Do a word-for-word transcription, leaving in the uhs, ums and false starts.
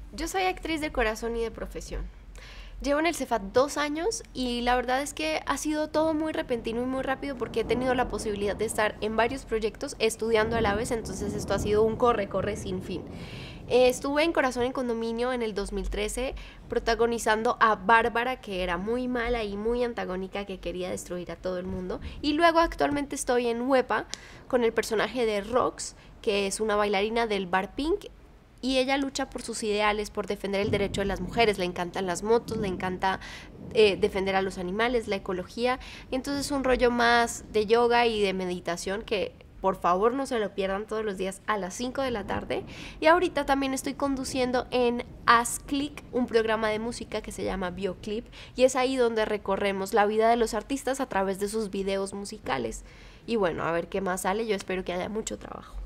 Yo soy actriz de corazón y de profesión. Llevo en el Cefat dos años y la verdad es que ha sido todo muy repentino y muy rápido porque he tenido la posibilidad de estar en varios proyectos estudiando a la vez, entonces esto ha sido un corre-corre sin fin. Eh, estuve en Corazón en Condominio en el dos mil trece protagonizando a Bárbara, que era muy mala y muy antagónica, que quería destruir a todo el mundo. Y luego actualmente estoy en Huepa con el personaje de Rox, que es una bailarina del bar Pink, y ella lucha por sus ideales, por defender el derecho de las mujeres, le encantan las motos, le encanta eh, defender a los animales, la ecología, y entonces es un rollo más de yoga y de meditación que por favor no se lo pierdan todos los días a las cinco de la tarde. Y ahorita también estoy conduciendo en Haz Click, un programa de música que se llama Bioclip, y es ahí donde recorremos la vida de los artistas a través de sus videos musicales. Y bueno, a ver qué más sale, yo espero que haya mucho trabajo.